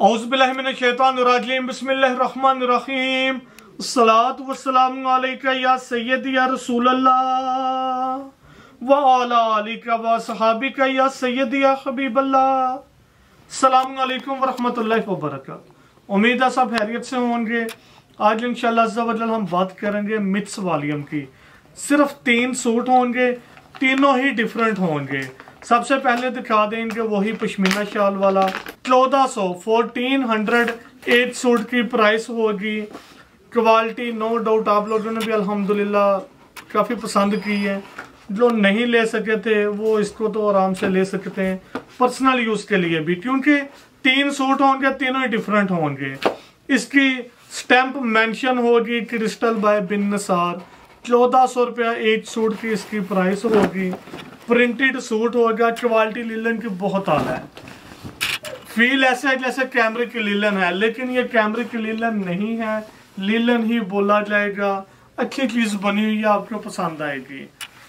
औज़ुबिल्लाहिमिनश्शैतानिर्रजीम बिस्मिल्लाहिर्रहमानिर्रहीम अस्सलातु वस्सलामु अलैका या सय्यदी या रसूलल्लाह व अला आलिका व सहाबिका या सय्यदी या हबीबल्लाह। अस्सलामु अलैकुम व रहमतुल्लाहि व बरकातुहू। उम्मीद है सब खैरियत से होंगे। आज इंशाअल्लाह अज़्ज़ा व जल हम बात करेंगे मिथ्स वॉल्यूम की। सिर्फ 3 सूट होंगे, तीनों ही डिफरेंट होंगे। सबसे पहले दिखा देंगे वही पश्मीना शाल वाला 1400 सूट की प्राइस होगी। क्वालिटी नो डाउट आप लोगों ने भी अल्हम्दुलिल्लाह काफ़ी पसंद की है। जो नहीं ले सके थे वो इसको तो आराम से ले सकते हैं पर्सनल यूज़ के लिए भी, क्योंकि 3 सूट होंगे, तीनों ही डिफरेंट होंगे। इसकी स्टैंप मेंशन होगी क्रिस्टल बाय बिन नसार। 1400 रुपया एक सूट की इसकी प्राइस होगी। प्रिंटेड सूट होगा। क्वालिटी लिलन की बहुत आला है। फील ऐसा है जैसे कैमरे की लिलन है, लेकिन ये कैमरे की लिलन नहीं है, लिलन ही बोला जाएगा। अच्छी चीज बनी हुई है, आपको पसंद आएगी।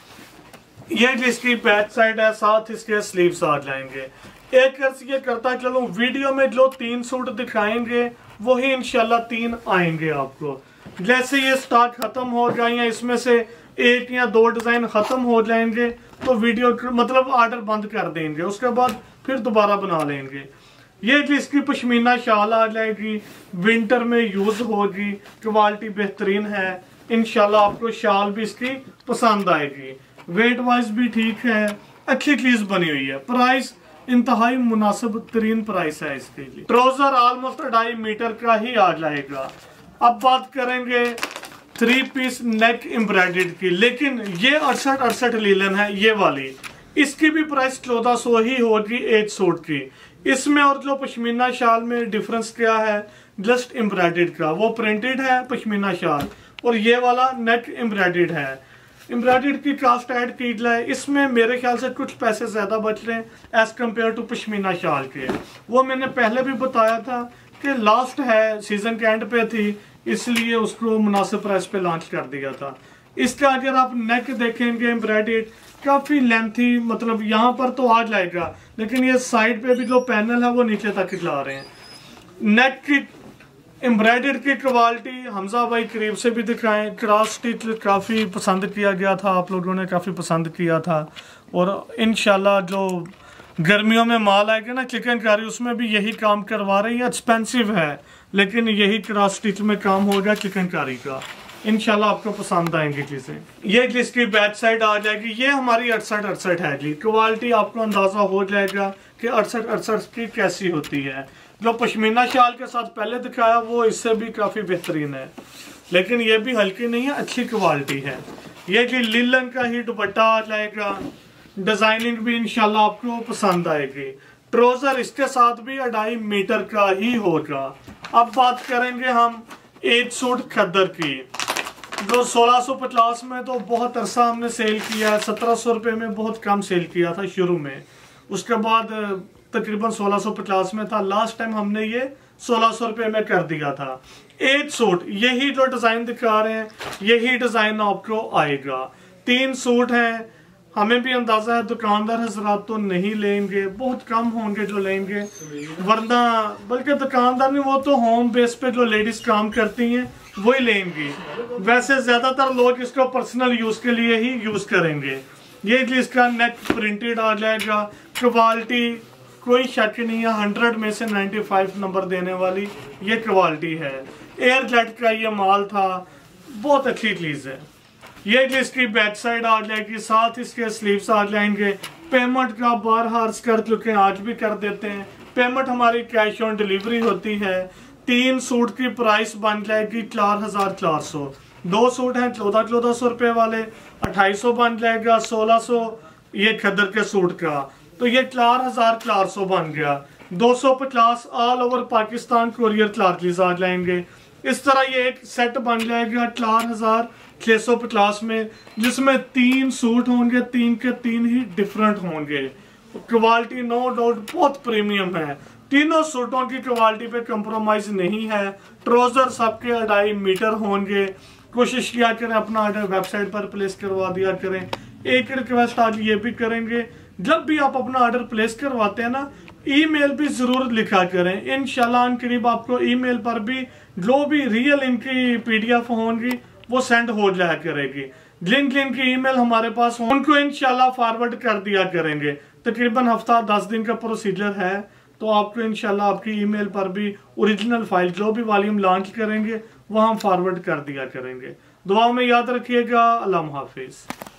ये जिसकी बैक साइड है, साथ इसके स्लीव्स आ जाएंगे। एक ये करता चलो वीडियो में जो 3 सूट दिखाएंगे वही इंशाल्लाह 3 आएंगे आपको। जैसे ये स्टॉक खत्म हो जाए या इसमें से 1 या 2 डिजाइन खत्म हो जाएंगे तो वीडियो मतलब ऑर्डर बंद कर देंगे, उसके बाद फिर दोबारा बना लेंगे। ये जिसकी पश्मीना शाल आ जाएगी, विंटर में यूज होगी। क्वालिटी बेहतरीन है, इंशाल्लाह आपको शाल भी इसकी पसंद आएगी। वेट वाइज भी ठीक है, अच्छी चीज बनी हुई है। प्राइस इंतहाई मुनासिब तरीन प्राइस है इसके लिए। ट्राउजर ऑलमोस्ट 2.5 मीटर का ही आ जाएगा। अब बात करेंगे 3 पीस नेक एम्ब्रॉयडर्ड की, लेकिन ये 68 लीलन है ये वाली। इसकी भी प्राइस 1400 ही होगी एक सूट की। इसमें और जो पश्मीना शाल में डिफरेंस क्या है, जस्ट एम्ब्रॉयडर्ड का, वो प्रिंटेड है पश्मीना शाल और ये वाला नेक एम्ब्रॉयडर्ड है। एम्ब्रॉयडर्ड की कास्ट ऐड की जाए, इसमें मेरे ख्याल से कुछ पैसे ज्यादा बच रहे हैं एज कम्पेयर टू पश्मीना शाल के। वो मैंने पहले भी बताया था कि लास्ट है, सीजन के एंड पे थी, इसलिए उसको मुनासिब प्राइस पे लॉन्च कर दिया था। इसका अगर आप नेक देखेंगे एम्ब्रॉयडर्ड काफी लेंथी, मतलब यहाँ पर तो आ जाएगा, लेकिन ये साइड पे भी जो पैनल है वो नीचे तक ला रहे हैं। नेक की एम्ब्रॉयडर्ड की क्वालिटी हमजा भाई करीब से भी दिखाएं। क्रॉस स्टिच काफी पसंद किया गया था, आप लोगों ने काफी पसंद किया था। और इंशाल्लाह जो गर्मियों में माल आएगा ना चिकनकारी, उसमें भी यही काम करवा रही है। एक्सपेंसिव है लेकिन यही क्रॉस स्टिच में काम होगा चिकनकारी का। इंशाल्लाह आपको पसंद आएंगी चीजें। ये जिसकी बैक साइड आ जाएगी, ये हमारी 68 है जी। क्वालिटी आपको अंदाजा हो जाएगा कि 68 की कैसी होती है। जो पश्मीना शाल के साथ पहले दिखाया वो इससे भी काफी बेहतरीन है, लेकिन ये भी हल्की नहीं है, अच्छी क्वालिटी है। ये जी लिलन का ही दुपट्टा आ जाएगा। डिजाइनिंग भी इंशाल्लाह आपको पसंद आएगी। ट्राउजर इसके साथ भी 2.5 मीटर का ही होगा। अब बात करेंगे हम एक सूट खद्दर की, जो 1650 में तो बहुत अरसा हमने सेल किया है। 1700 रुपये में बहुत कम सेल किया था शुरू में, उसके बाद तकरीबन 1650 में था। लास्ट टाइम हमने ये 1600 रुपये में कर दिया था। एक सूट यही जो डिजाइन दिखा रहे हैं यही डिजाइन आपको आएगा। 3 सूट हैं। हमें भी अंदाजा है दुकानदार हजरात तो नहीं लेंगे, बहुत कम होंगे जो लेंगे, वरना बल्कि दुकानदार नहीं, वो तो होम बेस पे जो लेडीज काम करती हैं वही लेंगी। वैसे ज्यादातर लोग इसको पर्सनल यूज के लिए ही यूज करेंगे। ये इसका नेक प्रिंटेड आ जाएगा। क्वालिटी कोई शक नहीं है, 100 में से 95 नंबर देने वाली ये क्वालिटी है। एयर जेट का ये माल था, बहुत अच्छी चीज है। ये इसकी बैक साइड आ जाएगी, साथ इसके स्लीव्स आ जाएंगे। पेमेंट का बार हार्स कर चुके हैं, आज भी कर देते हैं। पेमेंट हमारी कैश ऑन डिलीवरी होती है। 3 सूट की प्राइस बन जाएगी 4400। 2 सूट हैं 1400 रुपये वाले, 2800 बन जाएगा। 1600 ये खद्दर के सूट का, तो ये 4400 बन गया। 250 all over Pakistan courier charges आ जाएंगे। इस तरह ये एक सेट बन जाएगा 4650 में, जिसमें 3 सूट होंगे, 3 के 3 ही डिफरेंट होंगे। क्वालिटी नो डाउट बहुत प्रीमियम है। तीनों सूटों की क्वालिटी पे कंप्रोमाइज नहीं है। ट्राउजर सबके 2.5 मीटर होंगे। कोशिश किया करें अपना ऑर्डर वेबसाइट पर प्लेस करवा दिया करें। एक रिक्वेस्ट आज ये भी करेंगे, जब भी आप अपना ऑर्डर प्लेस करवाते हैं ना, ईमेल भी जरूर लिखा करें। इंशाल्लाह अन करीब आपको ईमेल पर भी जो भी रियल इनकी PDF होंगी वो सेंड हो जाया करेगी। जिन की ईमेल हमारे पास हो उनको इंशाल्लाह फॉरवर्ड कर दिया करेंगे। तकरीबन हफ्ता 10 दिन का प्रोसीजर है, तो आपको इंशाल्लाह आपकी ईमेल पर भी ओरिजिनल फाइल जो भी वॉल्यूम लॉन्च करेंगे वो हम फॉरवर्ड कर दिया करेंगे। दुआ में याद रखिएगा। अल्लाह हाफिज।